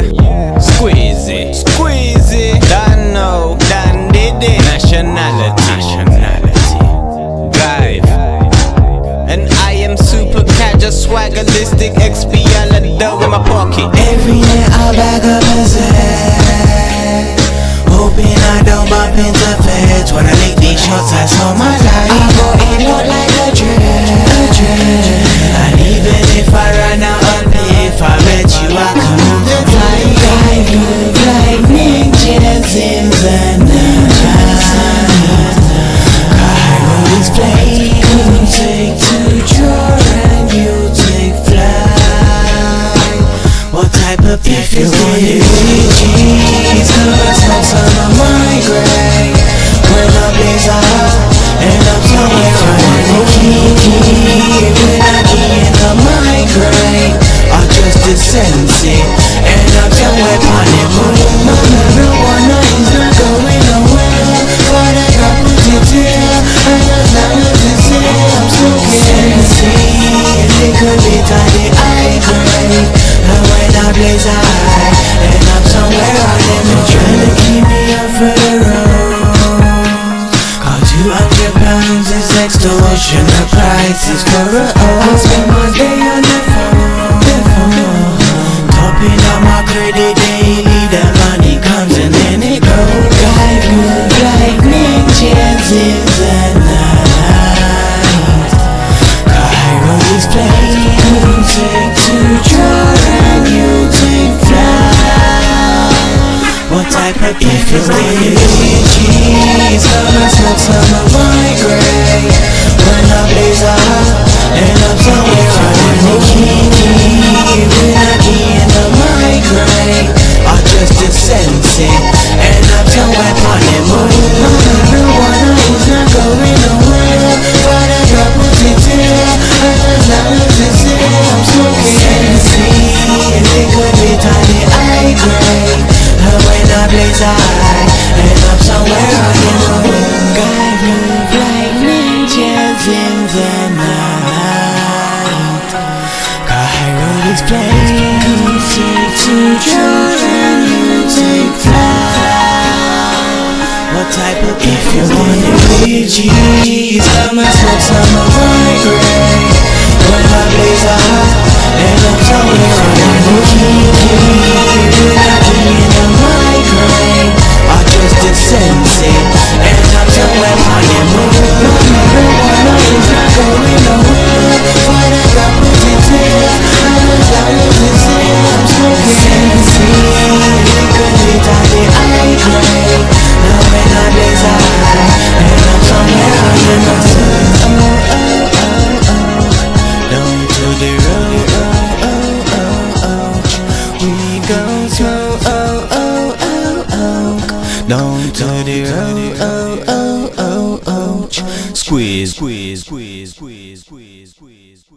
Squeezy, Squeezy, done know, done did it. Nationality, drive. And I am super casual, swaggeristic, XP all the dough in my pocket. Every night I bag up and say, hoping I don't bump into feds. When I lick these shots, I saw my life. I go in out like a dream. And even if I run out of life, I bet you I can move the tide. I move like ninjas in the night. Cairo is playing, take to draw and you take flight. What type of beef is this? Cheese, cause I'm some of my grey. When I blaze out, and I'm somewhere on the key. When I get in the migraine, I just sense it, and I'm somewhere on the moon. My marijuana is not going nowhere, but I got put it here, and as long as it's here, I'm smoking Hennessy, and it could be tiny high grade. And when I blaze high, and I'm somewhere on the moon, trying to keep me off of the road. Cause 200 pounds is extortion, the price is for a I spend my day on the phone, topping up my credit daily. The money comes and then it goes. I move like ninjas in the night. Cairo is playing, take to draw and you take flight. What type of beef is this? Cheese, come and smoke some of my grey. When I blaze out, and I'm somewhere on the key. When I get in the migraine, I just sense it, and I'm somewhere on the moon. My marijuana is not going nowhere, but I got put it here, and as long as it's here, I'm smoking Hennessy, and it could be tiny high grade. And when I blaze high, and I'm somewhere on the moon. God move like ninjas in the night. Cairo is playing, take to draw and you take flight. What type of beef you want to be? Cheese, come and smoke some of my grey. When I blaze out, and I'm somewhere on the key. When I get in the migraine, I just sense it, and I'm somewhere on the moon. My marijuana is not going nowhere, but I got put it here, and as long as it's here, I'm smoking Hennessy, and it could be tiny high grade. And when I blaze high, and I'm somewhere on the moon. Down to the road, we go slow, down to the road, Squeeze, squeeze, squeeze, squeeze, squeeze, squeeze.